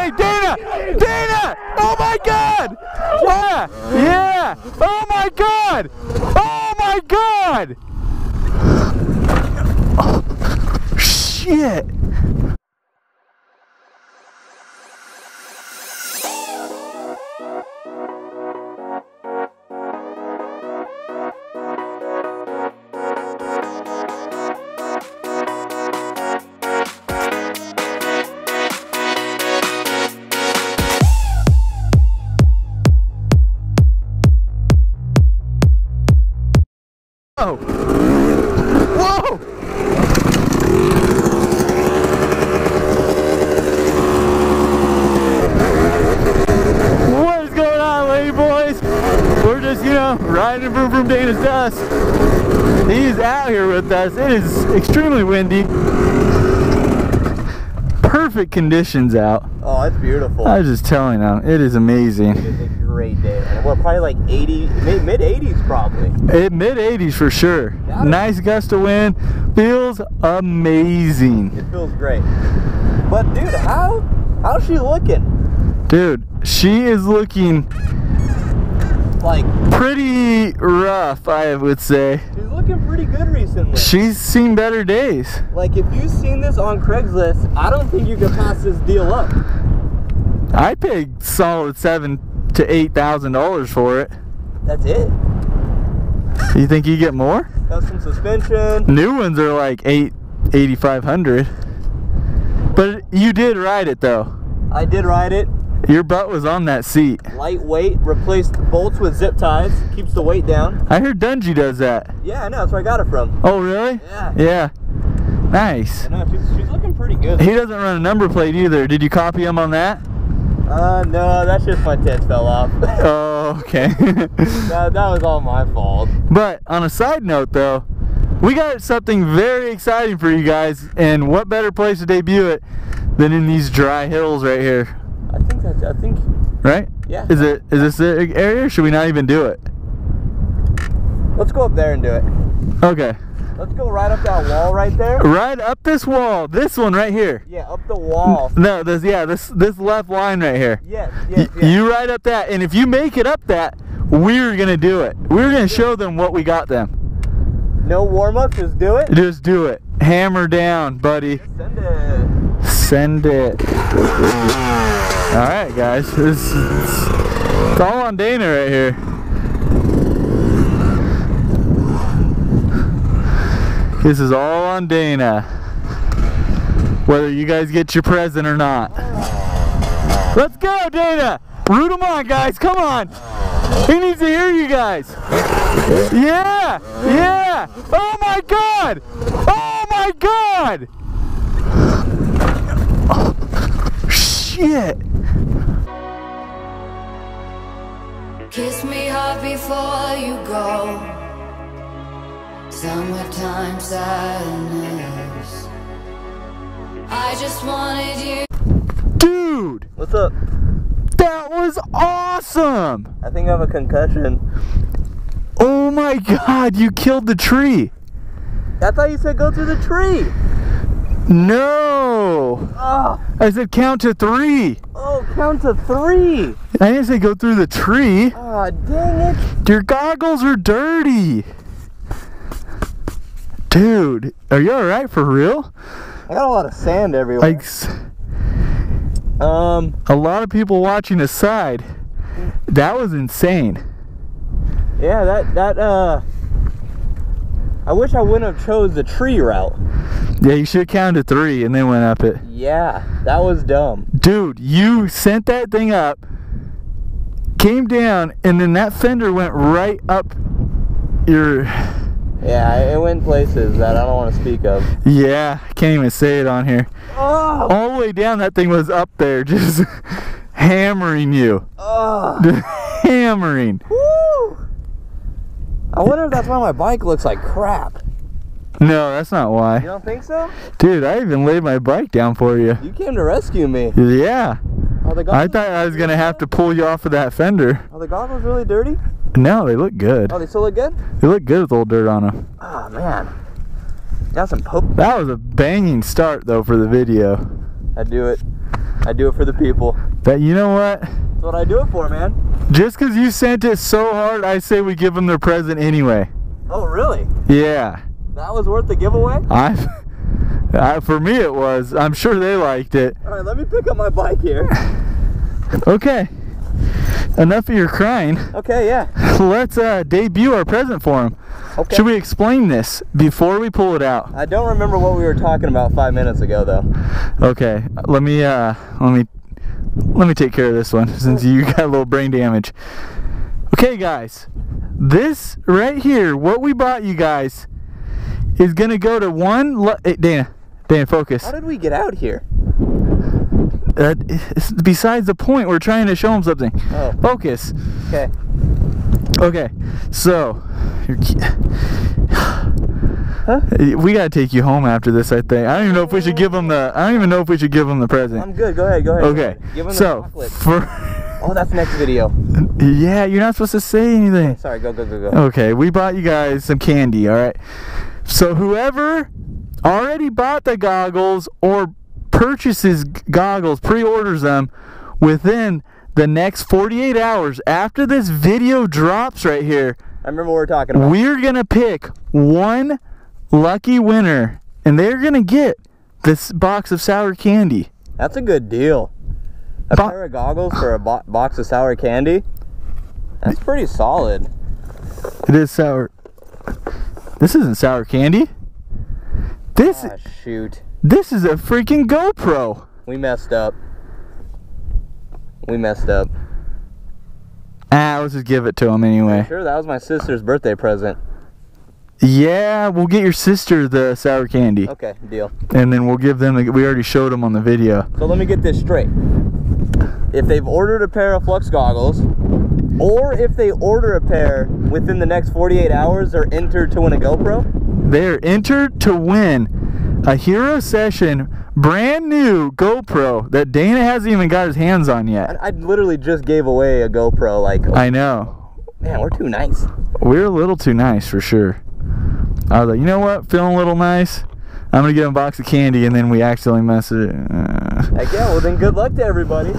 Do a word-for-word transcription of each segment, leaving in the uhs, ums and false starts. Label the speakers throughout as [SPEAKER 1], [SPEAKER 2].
[SPEAKER 1] Hey, Dana! Dana! Oh my God! Yeah! Yeah! Oh my God! Oh my God! Oh, shit! Whoa! Whoa! What is going on, lady boys? We're just, you know, riding Vroom Vroom Dana's dust. He's out here with us. It is extremely windy. Perfect conditions out.
[SPEAKER 2] Oh, it's beautiful.
[SPEAKER 1] I was just telling them, it is amazing.
[SPEAKER 2] It is a great day. And we're probably like eighty, mid eighties probably.
[SPEAKER 1] It, mid eighties for sure. Nice gust of wind. Feels amazing.
[SPEAKER 2] It feels great. But dude, how how's she looking?
[SPEAKER 1] Dude, she is looking
[SPEAKER 2] like
[SPEAKER 1] pretty rough, I would say.
[SPEAKER 2] She's looking pretty good recently.
[SPEAKER 1] She's seen better days.
[SPEAKER 2] Like if you've seen this on Craigslist, I don't think you could pass this deal up.
[SPEAKER 1] I paid solid seven to eight thousand dollars for it.
[SPEAKER 2] That's it.
[SPEAKER 1] You think you get more?
[SPEAKER 2] Custom suspension.
[SPEAKER 1] New ones are like eight eighty five hundred. But you did ride it though.
[SPEAKER 2] I did ride it.
[SPEAKER 1] Your butt was on that seat.
[SPEAKER 2] Lightweight, replaced bolts with zip ties, keeps the weight down.
[SPEAKER 1] I heard Dungy does that.
[SPEAKER 2] Yeah, I know, that's where I got it from.
[SPEAKER 1] Oh really?
[SPEAKER 2] Yeah.
[SPEAKER 1] Yeah. Nice.
[SPEAKER 2] I know, she's, she's looking pretty good.
[SPEAKER 1] He doesn't run a number plate either. Did you copy him on that?
[SPEAKER 2] Uh, no, that's just my tits fell off.
[SPEAKER 1] Oh, okay.
[SPEAKER 2] that, that was all my fault.
[SPEAKER 1] But on a side note though, we got something very exciting for you guys, and what better place to debut it than in these dry hills right here?
[SPEAKER 2] I think that, I think...
[SPEAKER 1] Right?
[SPEAKER 2] Yeah.
[SPEAKER 1] Is it, is this the area, or should we not even do it?
[SPEAKER 2] Let's go up there and do it.
[SPEAKER 1] Okay.
[SPEAKER 2] Let's go right up that wall right there.
[SPEAKER 1] Right up this wall, this one right here.
[SPEAKER 2] Yeah, up the wall.
[SPEAKER 1] No, this, yeah, this this left line right here.
[SPEAKER 2] Yes, yes, yes.
[SPEAKER 1] You ride up that, and if you make it up that, we're gonna do it. We're gonna show them what we got them.
[SPEAKER 2] No warm-up, just do it?
[SPEAKER 1] Just do it. Hammer down, buddy.
[SPEAKER 2] Send it.
[SPEAKER 1] Send it. Alright guys, this is, it's all on Dana right here. This is all on Dana. Whether you guys get your present or not. Let's go, Dana! Root him on, guys, come on! He needs to hear you guys! Yeah! Yeah! Oh my God! Oh my God! Oh, shit!
[SPEAKER 3] Kiss me hard before you go. Summertime sadness. I just wanted you.
[SPEAKER 1] Dude!
[SPEAKER 2] What's up?
[SPEAKER 1] That was awesome!
[SPEAKER 2] I think I have a concussion.
[SPEAKER 1] Oh my God, you killed the tree!
[SPEAKER 2] I thought you said go through the tree!
[SPEAKER 1] No!
[SPEAKER 2] Oh,
[SPEAKER 1] I said count to three!
[SPEAKER 2] oh count to three!
[SPEAKER 1] I didn't say go through the tree!
[SPEAKER 2] Oh, dang it!
[SPEAKER 1] Your goggles are dirty! Dude, are you alright for real?
[SPEAKER 2] I got a lot of sand everywhere.
[SPEAKER 1] Like,
[SPEAKER 2] um,
[SPEAKER 1] a lot of people watching aside, that was insane.
[SPEAKER 2] yeah, that, that, uh, I wish I wouldn't have chose the tree route.
[SPEAKER 1] Yeah, you should have counted three and then went up it.
[SPEAKER 2] Yeah, that was dumb.
[SPEAKER 1] Dude, you sent that thing up, came down, and then that fender went right up your...
[SPEAKER 2] Yeah, it went places that I don't want to speak of.
[SPEAKER 1] Yeah, I can't even say it on here.
[SPEAKER 2] Oh!
[SPEAKER 1] All the way down, that thing was up there, just hammering you.
[SPEAKER 2] Oh!
[SPEAKER 1] Hammering.
[SPEAKER 2] Woo! I wonder if that's why my bike looks like crap.
[SPEAKER 1] No, that's not why.
[SPEAKER 2] You don't think so?
[SPEAKER 1] Dude, I even laid my bike down for you.
[SPEAKER 2] You came to rescue me.
[SPEAKER 1] Yeah.
[SPEAKER 2] Are the goggles
[SPEAKER 1] I thought I was going to have to pull you off of that fender.
[SPEAKER 2] Are the goggles really dirty?
[SPEAKER 1] No, they look good.
[SPEAKER 2] Oh, they still look good?
[SPEAKER 1] They look good with old dirt on them.
[SPEAKER 2] Oh, man. Got some poke.
[SPEAKER 1] That was a banging start, though, for the video.
[SPEAKER 2] I do it. I do it for the people.
[SPEAKER 1] That, you know what?
[SPEAKER 2] That's what I do it for, man.
[SPEAKER 1] Just because you sent it so hard, I say we give them their present anyway.
[SPEAKER 2] Oh, really?
[SPEAKER 1] Yeah.
[SPEAKER 2] That was worth the giveaway?
[SPEAKER 1] I, I, for me it was. I'm sure they liked it.
[SPEAKER 2] All right, let me pick up my bike here.
[SPEAKER 1] Okay. Enough of your crying.
[SPEAKER 2] Okay, yeah.
[SPEAKER 1] Let's uh, debut our present for him.
[SPEAKER 2] Okay.
[SPEAKER 1] Should we explain this before we pull it out?
[SPEAKER 2] I don't remember what we were talking about five minutes ago, though.
[SPEAKER 1] Okay. Let me uh, let me let me take care of this one since you got a little brain damage. Okay, guys. This right here, what we bought you guys, is gonna go to one. Hey, Dana, Dana, focus.
[SPEAKER 2] How did we get out here?
[SPEAKER 1] Uh, it's besides the point. We're trying to show them something.
[SPEAKER 2] Oh.
[SPEAKER 1] Focus.
[SPEAKER 2] Okay.
[SPEAKER 1] Okay. So, you're,
[SPEAKER 2] Huh?
[SPEAKER 1] we gotta take you home after this. I think. I don't even know if we should give them the. I don't even know if we should give them the present.
[SPEAKER 2] I'm good. Go ahead. Go ahead.
[SPEAKER 1] Okay.
[SPEAKER 2] Give him the
[SPEAKER 1] So
[SPEAKER 2] chocolate.
[SPEAKER 1] for.
[SPEAKER 2] Oh, that's next video.
[SPEAKER 1] Yeah, you're not supposed to say anything.
[SPEAKER 2] Sorry. Go, go, go, go.
[SPEAKER 1] Okay, we bought you guys some candy. All right. So whoever already bought the goggles or purchases goggles, pre-orders them within the next forty-eight hours after this video drops right here,
[SPEAKER 2] I remember what we were talking about.
[SPEAKER 1] we're gonna pick one lucky winner and they're gonna get this box of sour candy.
[SPEAKER 2] That's a good deal. A
[SPEAKER 1] Bo-
[SPEAKER 2] pair of goggles for a bo box of sour candy? That's pretty solid.
[SPEAKER 1] It is sour. This isn't sour candy. This
[SPEAKER 2] Ah, shoot.
[SPEAKER 1] this is a freaking GoPro.
[SPEAKER 2] We messed up. We messed up.
[SPEAKER 1] Ah, let's just give it to him anyway.
[SPEAKER 2] Sure, that was my sister's birthday present.
[SPEAKER 1] Yeah, we'll get your sister the sour candy.
[SPEAKER 2] Okay, deal.
[SPEAKER 1] And then we'll give them, the, we already showed them on the video.
[SPEAKER 2] So let me get this straight. If they've ordered a pair of Flux goggles, or if they order a pair within the next forty-eight hours, they're entered to win a GoPro?
[SPEAKER 1] They're entered to win a Hero Session brand new GoPro that Dana hasn't even got his hands on yet.
[SPEAKER 2] I, I literally just gave away a GoPro, like,
[SPEAKER 1] I know.
[SPEAKER 2] man, we're too nice.
[SPEAKER 1] We're a little too nice for sure. I was like, you know what? Feeling a little nice. I'm going to give him a box of candy, and then we accidentally mess it. Uh,
[SPEAKER 2] Heck yeah, well then good luck to everybody.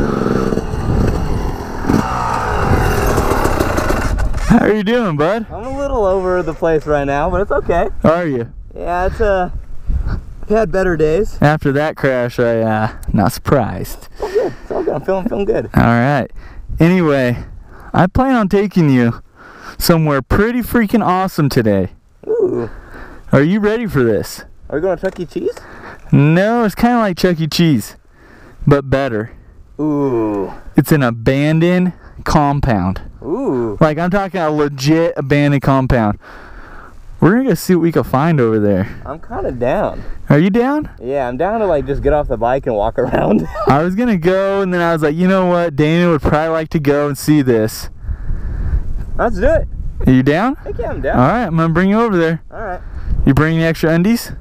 [SPEAKER 1] How are you doing, bud?
[SPEAKER 2] I'm a little over the place right now, but it's okay.
[SPEAKER 1] How are you?
[SPEAKER 2] Yeah, it's uh, I've had better days.
[SPEAKER 1] After that crash, I, uh, not surprised.
[SPEAKER 2] It's all good. It's all good. I'm feeling, feeling good.
[SPEAKER 1] All right. Anyway, I plan on taking you somewhere pretty freaking awesome today.
[SPEAKER 2] Ooh.
[SPEAKER 1] Are you ready for this?
[SPEAKER 2] Are we going to Chuck E. Cheese?
[SPEAKER 1] No, it's kind of like Chuck E. Cheese, but better.
[SPEAKER 2] Ooh.
[SPEAKER 1] It's an abandoned compound.
[SPEAKER 2] Ooh.
[SPEAKER 1] Like, I'm talking a legit abandoned compound. We're gonna go see what we can find over there.
[SPEAKER 2] I'm kind of down.
[SPEAKER 1] Are you down?
[SPEAKER 2] Yeah, I'm down to like just get off the bike and walk around.
[SPEAKER 1] I was gonna go, and then I was like, you know what? Dana would probably like to go and see this.
[SPEAKER 2] Let's do it.
[SPEAKER 1] Are you down?
[SPEAKER 2] Heck yeah, I'm down.
[SPEAKER 1] All right, I'm gonna bring you over there.
[SPEAKER 2] All right.
[SPEAKER 1] You bring the extra undies?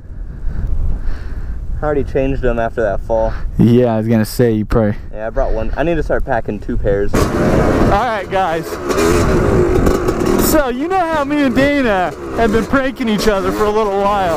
[SPEAKER 2] I already changed them after that fall.
[SPEAKER 1] Yeah, I was gonna say you probably.
[SPEAKER 2] Yeah, I brought one. I need to start packing two pairs.
[SPEAKER 1] All right, guys. So you know how me and Dana have been pranking each other for a little while.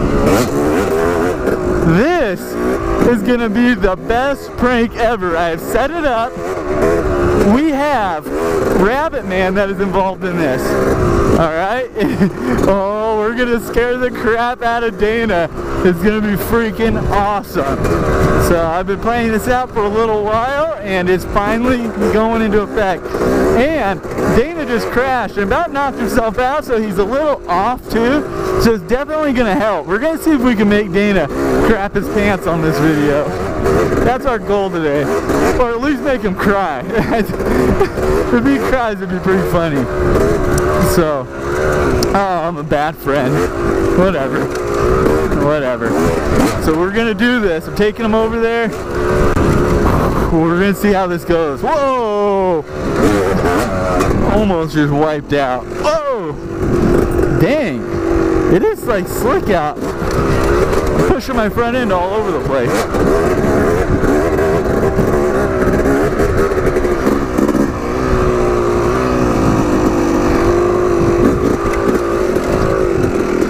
[SPEAKER 1] This is gonna be the best prank ever. I have set it up. We have Rabbit Man that is involved in this. All right. Oh, we're gonna scare the crap out of Dana. It's gonna be freaking awesome. So I've been planning this out for a little while, and it's finally going into effect. And Dana just crashed and about knocked himself out, so he's a little off too. So it's definitely gonna help. We're gonna see if we can make Dana crap his pants on this video. That's our goal today, or at least make him cry. If he cries, it'd be pretty funny. So, oh, I'm a bad friend. Whatever. Whatever. So we're gonna do this. I'm taking him over there. We're gonna see how this goes. Whoa! Almost just wiped out. Whoa! Dang! It is like slick out. I'm pushing my front end all over the place.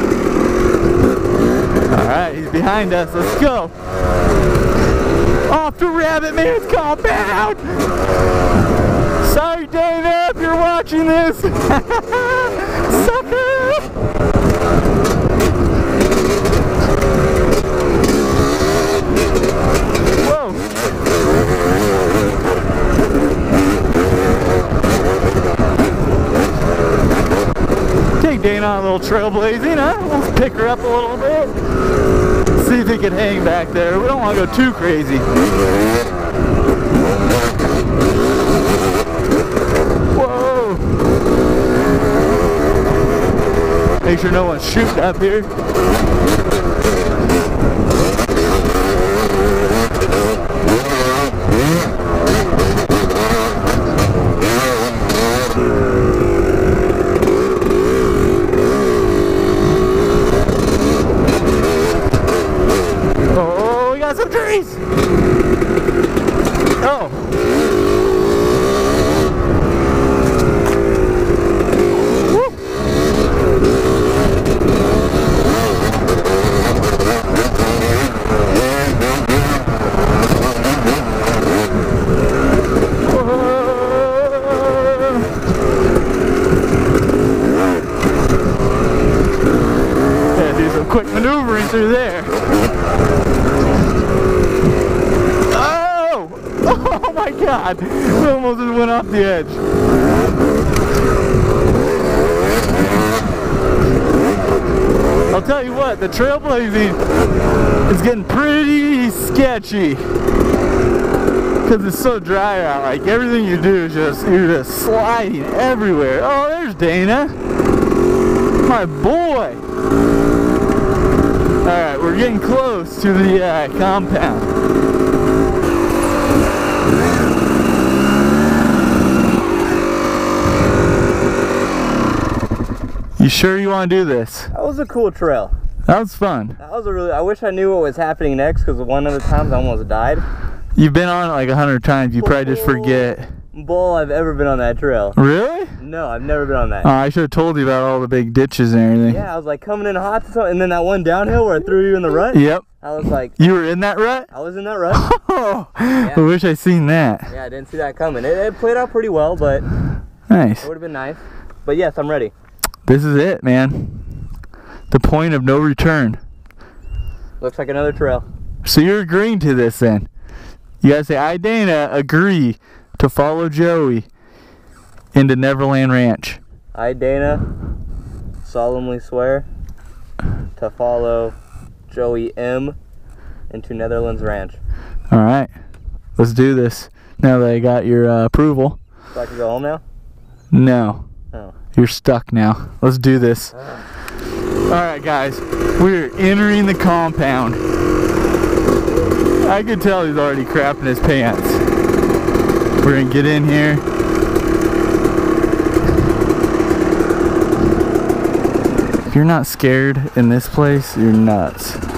[SPEAKER 1] Alright, he's behind us. Let's go. Off up to Rabbit Man's compound. Sorry, Dana, if you're watching this. Sucker. Whoa. Take Dana on a little trailblazing, huh? Let's pick her up a little bit. See if he can hang back there. We don't want to go too crazy. Whoa! Make sure no one's shooting up here. Oh, we got some trees! Oh! Quick maneuvering through there. Oh! Oh my God! We almost just went off the edge. I'll tell you what, the trailblazing is getting pretty sketchy because it's so dry out. Like everything you do is just you're just sliding everywhere. Oh, there's Dana, my boy. Alright, we're getting close to the uh, compound. You sure you want to do this?
[SPEAKER 2] That was a cool trail.
[SPEAKER 1] That was fun.
[SPEAKER 2] That was a really, I wish I knew what was happening next because one of the times I almost died.
[SPEAKER 1] You've been on it like a hundred times, you probably just forget.
[SPEAKER 2] Bull I've ever been on that trail.
[SPEAKER 1] Really?
[SPEAKER 2] No, I've never been on that.
[SPEAKER 1] Oh, I should have told you about all the big ditches and everything.
[SPEAKER 2] Yeah, I was like coming in hot to something, and then that one downhill where I threw you in the rut.
[SPEAKER 1] Yep.
[SPEAKER 2] I was like,
[SPEAKER 1] you were in that rut?
[SPEAKER 2] I was in that rut.
[SPEAKER 1] Oh,
[SPEAKER 2] yeah.
[SPEAKER 1] I wish I seen that.
[SPEAKER 2] Yeah, I didn't see that coming. It, it played out pretty well, but
[SPEAKER 1] nice.
[SPEAKER 2] it would have been nice. But yes, I'm ready.
[SPEAKER 1] This is it, man. The point of no return.
[SPEAKER 2] Looks like another trail.
[SPEAKER 1] So you're agreeing to this then? You gotta say, I, Dana, agree to follow Joey into Neverland Ranch.
[SPEAKER 2] I, Dana, solemnly swear to follow Joey M into Netherlands Ranch.
[SPEAKER 1] All right, let's do this. Now that I got your uh, approval.
[SPEAKER 2] So I can go home now?
[SPEAKER 1] No.
[SPEAKER 2] Oh.
[SPEAKER 1] You're stuck now. Let's do this.
[SPEAKER 2] Oh.
[SPEAKER 1] All right, guys, we're entering the compound. I can tell he's already crapping his pants. We're gonna get in here. If you're not scared in this place, you're nuts.
[SPEAKER 2] This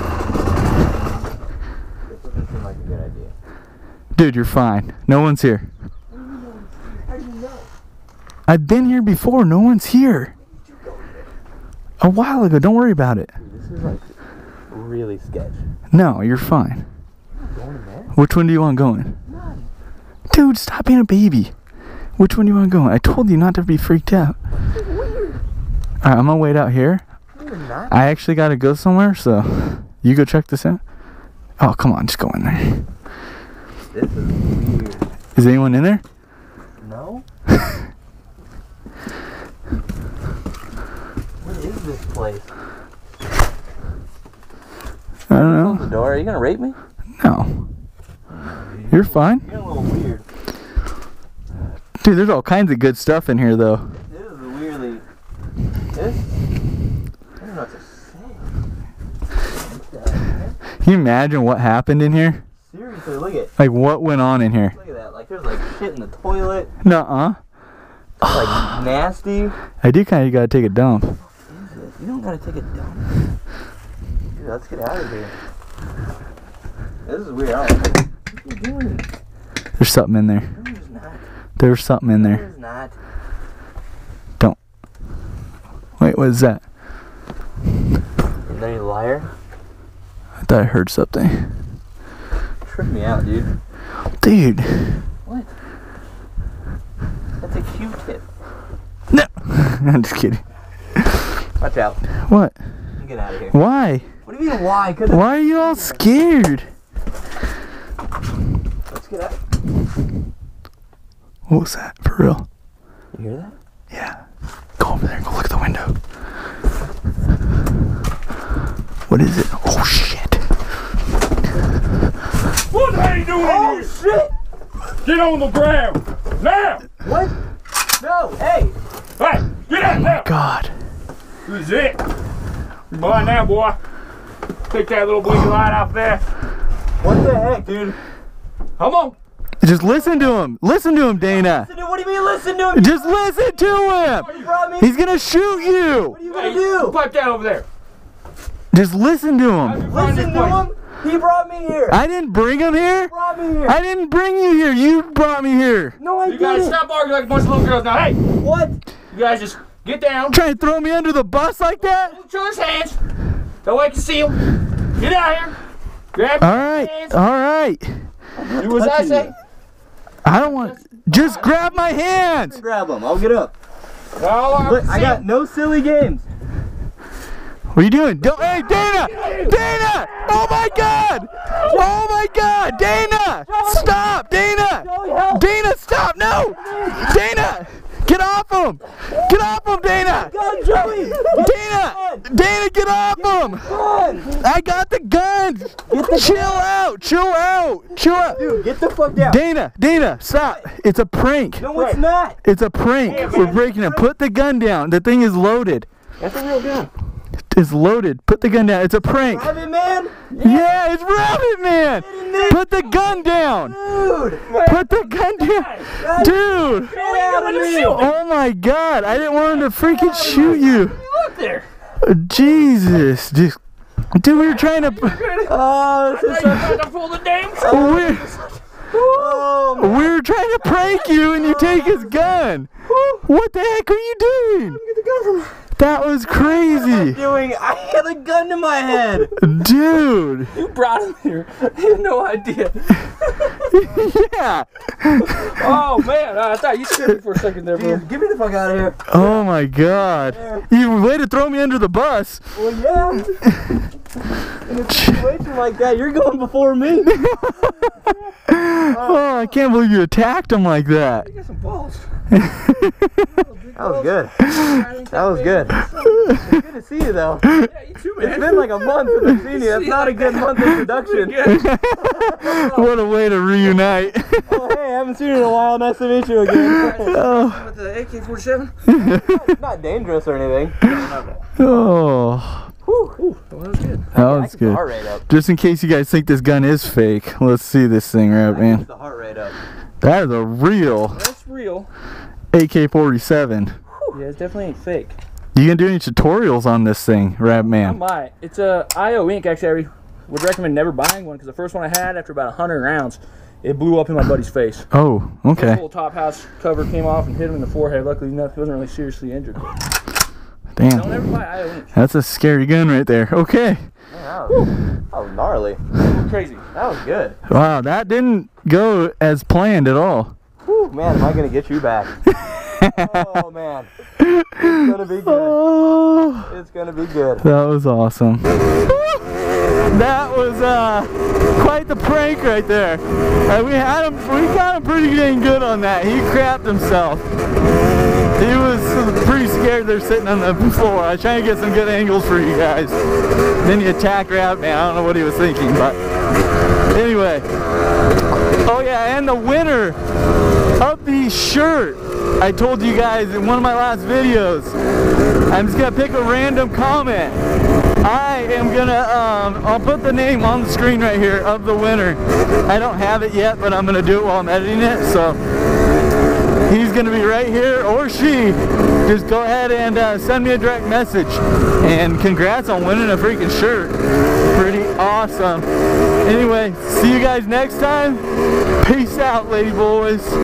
[SPEAKER 2] doesn't seem like a good idea.
[SPEAKER 1] Dude, you're fine. No one's here.
[SPEAKER 2] How do you know?
[SPEAKER 1] I've been here before. No one's here. A while ago. Don't worry about it.
[SPEAKER 2] Dude, this is like really sketch.
[SPEAKER 1] No, you're fine.
[SPEAKER 2] I'm going in there?
[SPEAKER 1] Which one do you want going?
[SPEAKER 2] None.
[SPEAKER 1] Dude, stop being a baby. Which one do you want going? I told you not to be freaked out.
[SPEAKER 2] This is weird.
[SPEAKER 1] Alright, I'm gonna wait out here.
[SPEAKER 2] No, you're not.
[SPEAKER 1] I actually gotta go somewhere, so you go check this out. Oh, come on, just go in there.
[SPEAKER 2] This is weird.
[SPEAKER 1] Is anyone in there?
[SPEAKER 2] No? What is this place?
[SPEAKER 1] I don't know.
[SPEAKER 2] The door. Are you gonna rape me?
[SPEAKER 1] No. You're fine.
[SPEAKER 2] You're a little weird.
[SPEAKER 1] Dude, there's all kinds of good stuff in here, though.
[SPEAKER 2] This is weirdly. This. I don't know what to say.
[SPEAKER 1] Can you imagine what happened in here?
[SPEAKER 2] Seriously, look at
[SPEAKER 1] Like, what went on in here?
[SPEAKER 2] look at that. Like there's like shit in the toilet.
[SPEAKER 1] Nuh-uh.
[SPEAKER 2] It's like nasty.
[SPEAKER 1] I do kind of gotta take a dump.
[SPEAKER 2] What is this? You don't gotta take a dump. Dude, let's get out of here. This is weird. I don't like it. What are you doing?
[SPEAKER 1] There's something in there.
[SPEAKER 2] No, there's not.
[SPEAKER 1] There's something in there.
[SPEAKER 2] There's not.
[SPEAKER 1] Don't. Wait, what is that?
[SPEAKER 2] And then you liar.
[SPEAKER 1] I thought I heard something.
[SPEAKER 2] tripping me out, dude.
[SPEAKER 1] Dude.
[SPEAKER 2] What? That's a Q-tip.
[SPEAKER 1] No. I'm just kidding.
[SPEAKER 2] Watch out.
[SPEAKER 1] What?
[SPEAKER 2] Get out of here.
[SPEAKER 1] Why?
[SPEAKER 2] What do you mean why? Cause
[SPEAKER 1] Why are you all scared?
[SPEAKER 2] Let's get out.
[SPEAKER 1] What was that? For real?
[SPEAKER 2] You hear that?
[SPEAKER 1] Yeah. Go over there and go look at the window. What is it? Oh shit.
[SPEAKER 4] What the hell are you doing
[SPEAKER 2] Oh
[SPEAKER 4] in here?
[SPEAKER 2] shit!
[SPEAKER 4] Get on the ground! Now!
[SPEAKER 2] What? No, hey!
[SPEAKER 4] Hey! Get out now!
[SPEAKER 1] God.
[SPEAKER 4] This is it! You're mine now, boy. Take that little blinking light out there.
[SPEAKER 2] What the heck, dude?
[SPEAKER 4] Come on!
[SPEAKER 1] Just listen to him. Listen to him, Dana.
[SPEAKER 2] Listen to, what do you mean listen to him?
[SPEAKER 1] Just listen to him.
[SPEAKER 2] You brought me.
[SPEAKER 1] He's gonna shoot you.
[SPEAKER 2] What are you gonna do?
[SPEAKER 4] Pipe that over there.
[SPEAKER 1] Just listen to
[SPEAKER 4] How'd
[SPEAKER 1] him.
[SPEAKER 4] you find
[SPEAKER 2] Listen
[SPEAKER 4] this
[SPEAKER 2] to
[SPEAKER 4] place?
[SPEAKER 2] him. He brought me here.
[SPEAKER 1] I didn't bring him here.
[SPEAKER 2] He brought me here.
[SPEAKER 1] I didn't bring you here. You brought me here.
[SPEAKER 2] No, I
[SPEAKER 4] You guys
[SPEAKER 2] didn't.
[SPEAKER 4] stop arguing like a bunch of little girls now. Hey!
[SPEAKER 2] What?
[SPEAKER 4] You guys just get down.
[SPEAKER 1] Trying to throw me under the bus like that?
[SPEAKER 4] Hold each other's hands. That way I can see them. Get out here. Grab
[SPEAKER 1] All
[SPEAKER 4] your
[SPEAKER 1] right.
[SPEAKER 4] hands.
[SPEAKER 1] All right.
[SPEAKER 4] Do as I say.
[SPEAKER 1] I don't want. Just grab my hands.
[SPEAKER 2] Grab him. I'll get up.
[SPEAKER 4] All I
[SPEAKER 2] Look,
[SPEAKER 4] can
[SPEAKER 2] I
[SPEAKER 4] see
[SPEAKER 2] got no silly games.
[SPEAKER 1] What are you doing? Don't, hey, Dana! Dana! Oh my God! Oh my God! Dana! Stop! Dana! Dana, stop! No! Dana! Get off him! Get off him, Dana!
[SPEAKER 2] God, Joey!
[SPEAKER 1] Dana! Dana, get off him!
[SPEAKER 2] Run!
[SPEAKER 1] I got the gun! Chill out! Chill out! Chill out!
[SPEAKER 2] Dude, get the fuck down.
[SPEAKER 1] Dana! Dana! Stop! It's a prank!
[SPEAKER 2] No, it's not.
[SPEAKER 1] It's a prank! We're breaking it. Put the gun down. The thing is loaded.
[SPEAKER 2] That's a real gun.
[SPEAKER 1] It's loaded. Put the gun down. It's a prank.
[SPEAKER 2] Rabbit man?
[SPEAKER 1] Yeah, it's Rabbit Man! Put the gun down!
[SPEAKER 2] Dude!
[SPEAKER 1] Put the gun down! Dude!
[SPEAKER 2] Get out of me!
[SPEAKER 1] Oh my God! I didn't want him to freaking shoot you!
[SPEAKER 4] Look there.
[SPEAKER 1] Jesus! Just, dude, we were trying to.
[SPEAKER 2] Oh, this is
[SPEAKER 4] Hey, you got to pull the damn
[SPEAKER 1] We
[SPEAKER 2] Oh, man.
[SPEAKER 1] we were trying to prank you and you take his gun! What the heck are you doing?
[SPEAKER 2] Get the gun from me.
[SPEAKER 1] That was crazy!
[SPEAKER 2] Doing, I had a gun to my head.
[SPEAKER 1] Dude!
[SPEAKER 4] You brought him here. I had no idea.
[SPEAKER 1] Yeah!
[SPEAKER 4] Oh man, I thought you scared me for a second there, bro.
[SPEAKER 2] Jeez, get me the fuck out of here.
[SPEAKER 1] Oh my God! You way to throw me under the bus!
[SPEAKER 2] Well, yeah. In a situation like that, you're going before me.
[SPEAKER 1] Oh, I can't believe you attacked him like that!
[SPEAKER 4] You got some balls.
[SPEAKER 2] That was good. That was good. It's good to see you, though.
[SPEAKER 4] Yeah, you too, man.
[SPEAKER 2] It's been like a month since I've seen you. That's not a good month introduction.
[SPEAKER 1] What a way to reunite!
[SPEAKER 2] Oh, hey, I haven't seen you in a while. Nice to meet you again.
[SPEAKER 1] Oh,
[SPEAKER 4] With the A K forty-seven?
[SPEAKER 2] It's not dangerous or anything.
[SPEAKER 1] oh,
[SPEAKER 4] Ooh, that was good.
[SPEAKER 1] that
[SPEAKER 2] I
[SPEAKER 1] was
[SPEAKER 2] keep the
[SPEAKER 1] good.
[SPEAKER 2] heart rate up.
[SPEAKER 1] Just in case you guys think this gun is fake, let's see this thing right,
[SPEAKER 2] Keep
[SPEAKER 1] man.
[SPEAKER 2] the heart rate up.
[SPEAKER 1] That is a real
[SPEAKER 4] That's real.
[SPEAKER 1] A K forty-seven.
[SPEAKER 4] Yeah, it's definitely ain't fake.
[SPEAKER 1] You gonna do any tutorials on this thing, Rap
[SPEAKER 4] I
[SPEAKER 1] Man?
[SPEAKER 4] might. It's a I O Ink. Actually, I would recommend never buying one because the first one I had, after about a hundred rounds, it blew up in my buddy's face.
[SPEAKER 1] Oh,
[SPEAKER 4] The
[SPEAKER 1] okay.
[SPEAKER 4] whole top house cover came off and hit him in the forehead. Luckily, enough, he wasn't really seriously injured. Don't
[SPEAKER 1] Damn,
[SPEAKER 4] ever buy I O Ink.
[SPEAKER 1] that's a scary gun right there. Okay.
[SPEAKER 2] Man, that, was, that was gnarly.
[SPEAKER 4] Crazy.
[SPEAKER 2] That was good.
[SPEAKER 1] Wow, that didn't go as planned at all.
[SPEAKER 2] Whew, man, am I going to get you back? Oh, man. It's going to be good.
[SPEAKER 1] Oh,
[SPEAKER 2] It's going to be good.
[SPEAKER 1] that was awesome. That was uh, quite the prank right there. Uh, we had him, we got him pretty dang good on that. He crapped himself. He was pretty scared there sitting on the floor. I was trying to get some good angles for you guys. Then you attack Rap Man. I don't know what he was thinking, but anyway. Oh yeah, and the winner of the shirt, I told you guys in one of my last videos, I'm just gonna pick a random comment. I am gonna, um, I'll put the name on the screen right here of the winner. I don't have it yet, but I'm gonna do it while I'm editing it, so he's gonna be right here, or she. Just go ahead and uh, send me a direct message. And congrats on winning a freaking shirt. Pretty awesome. Anyway, see you guys next time. Peace out, lady boys.